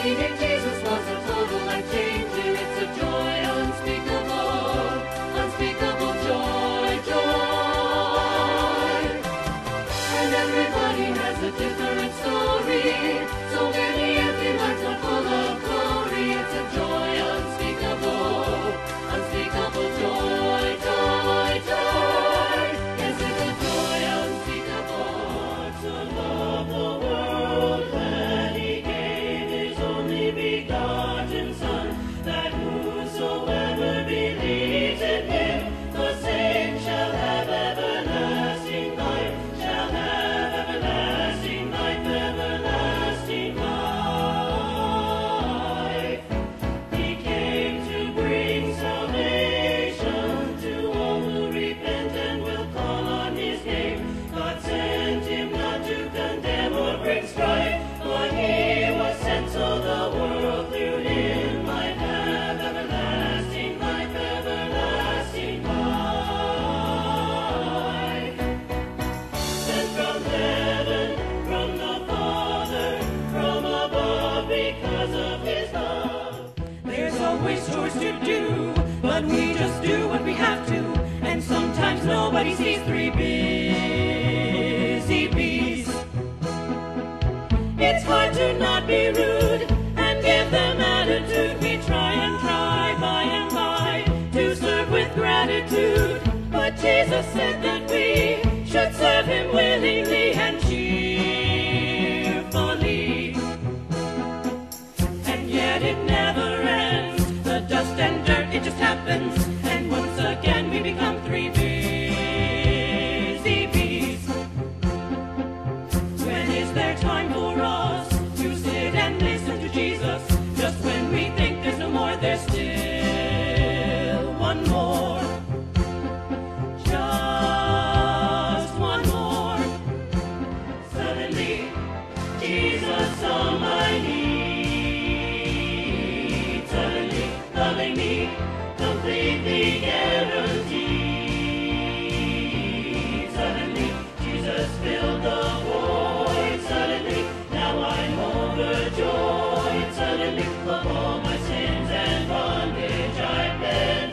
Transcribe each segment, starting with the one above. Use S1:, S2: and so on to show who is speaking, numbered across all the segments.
S1: Meeting Jesus was a total life changer. It's a joy unspeakable, unspeakable joy, joy. And everybody has a different story. So many empty lives are full of glory. It's a joy unspeakable, unspeakable joy, joy, joy. Yes, it's a joy unspeakable. To love the world that He gave His only begotten Son, that whosoever believes in Him, the same shall have everlasting life, shall have everlasting life, everlasting life. He came to bring salvation to all who repent and will call on His name. God sent Him not to condemn or bring strife, but He was sent so the world through Him might have everlasting life, everlasting life. Sent from heaven, from the Father, from above, because of His love.
S2: There's always chores to do, but we just do what we have to. And sometimes nobody sees three busy bees. It's hard to not be rude and give them attitude. We try and try by and by to serve with gratitude. But Jesus said that we should serve Him willingly and cheerfully. And yet it never ends. The dust and dirt, it just happens. And once again we become three busy bees. When is there time for us to sit and listen to Jesus? Just when we think there's no more, there's still one more. Just one more. Suddenly, Jesus saw my need. Suddenly, loving me, completely guaranteed. Suddenly, Jesus filled the void. Suddenly, now I'm overjoyed. Suddenly, of all my sins and bondage, I've been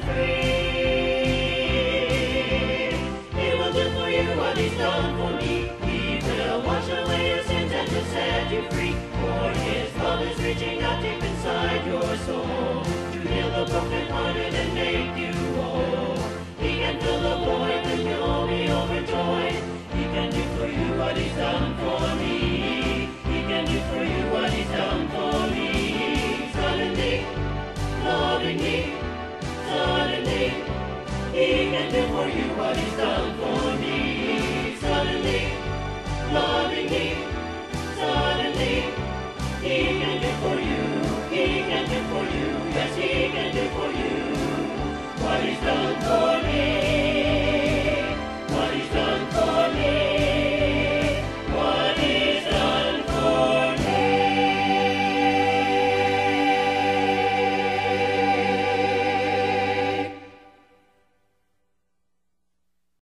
S2: free. He will do for you what He's done for me. He will wash away your sins and to set you free. For His love is reaching out deep inside your soul to heal the brokenhearted and make you whole. He can fill the void when you'll be overjoyed. He can do for you what He's done for me.